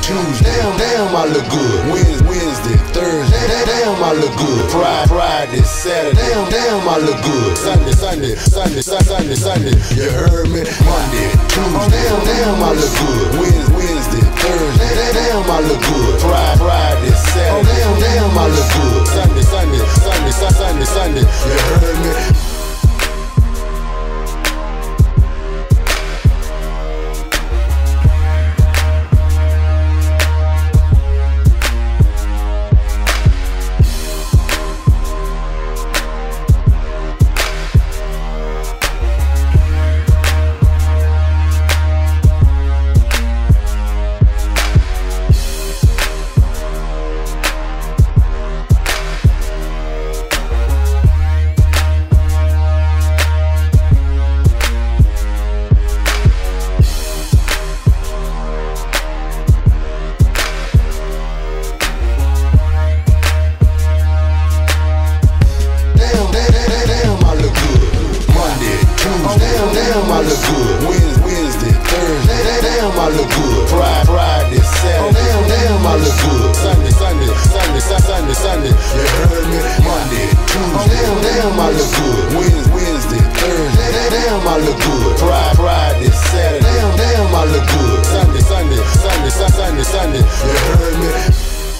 Tuesday, damn I look good. Wednesday, Thursday, damn I look good. Friday, Saturday, damn I look good. Sunday, you heard me? Monday, Tuesday, damn I look good. Wednesday, Thursday, damn I look good. Friday, Saturday, damn I look good. Sunday, you heard me? Damn I look good. Wednesday, Thursday, damn I look good. Friday, Saturday, damn I look good. Sunday, you heard me? Monday, Tuesday, damn I look good. Wednesday, Thursday, damn I look good. Friday, Saturday, damn I look good. Sunday, you heard me?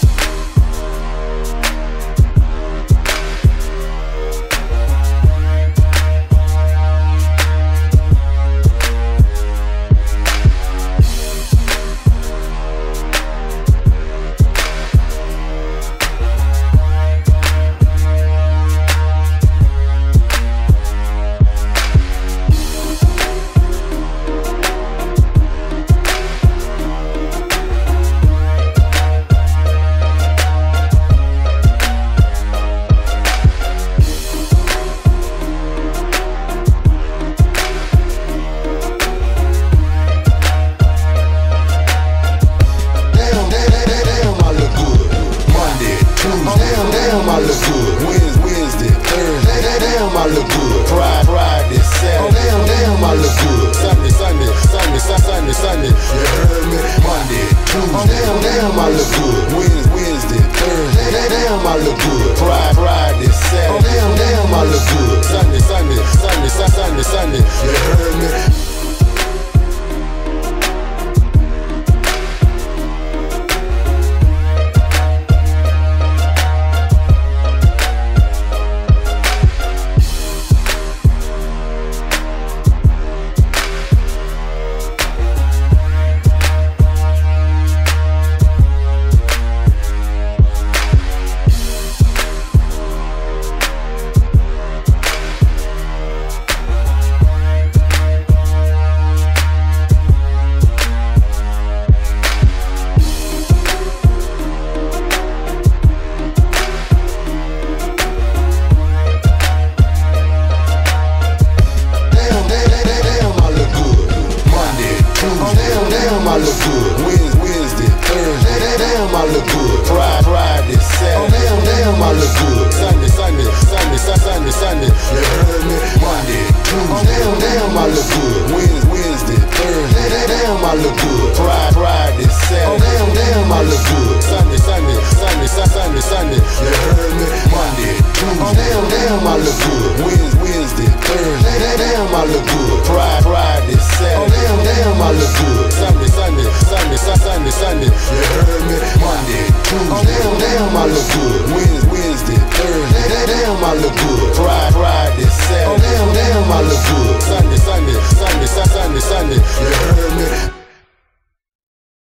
Damn I look good. Wednesday, Thursday, damn I look good. Friday, Saturday, damn I look good. Sunday, you heard me? Monday, Tuesday, damn I look good. Wednesday, Thursday, damn I look good. Friday, Saturday, damn I look good. Sunday, you heard me? Damn I look good. Wednesday, Thursday, damn I look good. Friday, Saturday, damn I look good. Sunday, you heard me? Monday, Tuesday, damn I look good. Wednesday, Thursday, damn I look good. Friday, Saturday, damn I look good. Sunday, you heard me? Monday, Tuesday, damn I look good. Wednesday, Thursday, damn I look good. Friday, Saturday, damn I look good. Sunday, you heard me? Monday, Tuesday, damn I look good. Wednesday, Thursday, damn I look good. Friday, Saturday, damn I look good.